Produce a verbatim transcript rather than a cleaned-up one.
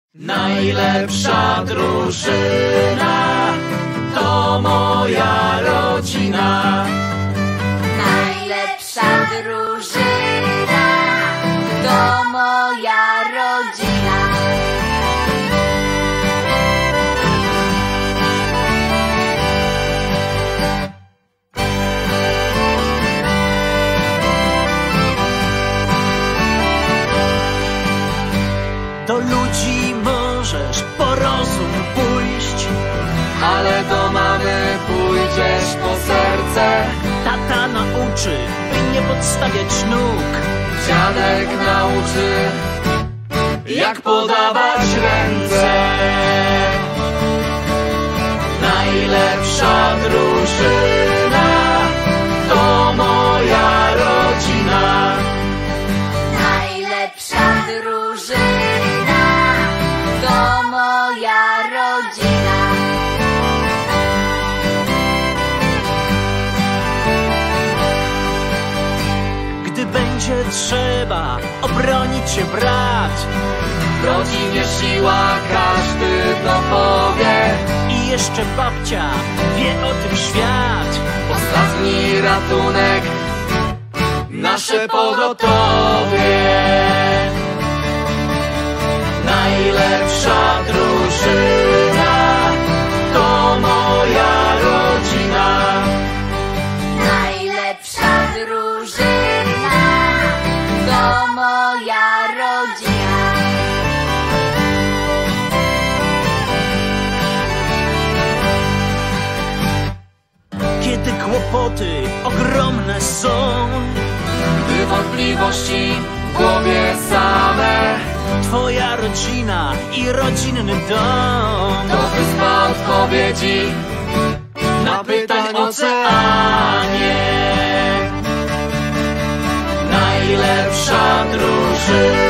Najlepsza drużyna to moja rodzina. Najlepsza drużyna to moja rodzina. Do ludzi możesz po rozum pójść, ale do mamy pójdziesz po serce. tata nauczy, by nie podstawiać nóg. Dziadek nauczy, jak podawać ręce. Najlepsza drużyna to moja rodzina. Najlepsza drużyna to moja rodzina. Gdy będzie trzeba obronić się brat, W rodzinie siła, każdy to powie. i jeszcze babcia wie o tym świat. Ostatni ratunek, nasze pogotowie. Najlepsza drużyna to moja rodzina. Najlepsza drużyna to moja rodzina. Kiedy kłopoty ogromne są, Gdy wątpliwości w głowie same, twoja rodzina i rodzinny dom to wyspa odpowiedzi na pytań oceanie. Najlepsza drużyna